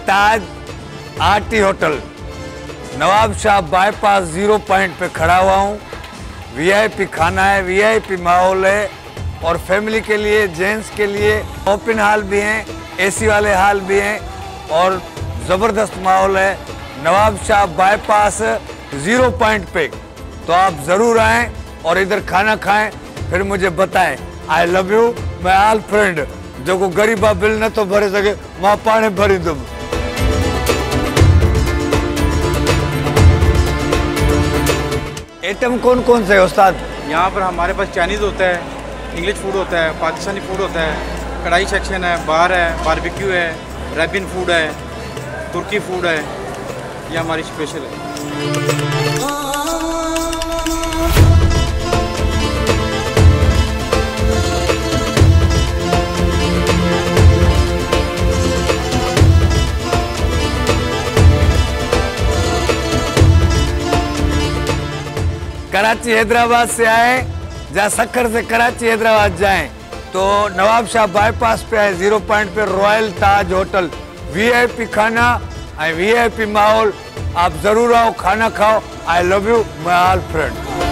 ताज RT hotel Nawab Shah bypass 0 point पे खड़ा हुआ हूँ। वीआईपी खाना है, वीआईपी माहौल है और फैमिली के लिए, जेंट्स के लिए ओपन हाल भी हैं, एसी वाले हाल भी हैं और ज़बरदस्त माहौल है नवाब शाह बाईपास 0 पॉइंट पे। तो आप ज़रूर आएँ और इधर खाना खाएं, फिर मुझे बताएं। I love you my all friend. जो को गरीबा बिल न तो भरे सके मां पाने भरी दुम। आइटम कौन कौन से है उस्ताद? यहाँ पर हमारे पास चाइनीज़ होता है, इंग्लिश फूड होता है, पाकिस्तानी फूड होता है, कढ़ाई सेक्शन है, बार है, बारबेक्यू है, रैबिन फूड है, तुर्की फूड है। ये हमारी स्पेशल है। कराची हैदराबाद से आए या सक्खर से कराची हैदराबाद जाएं तो नवाब शाह बाईपास पे है 0 पॉइंट पे रॉयल ताज होटल। वीआईपी खाना और वीआईपी माहौल। आप जरूर आओ, खाना खाओ। I love you my all friend.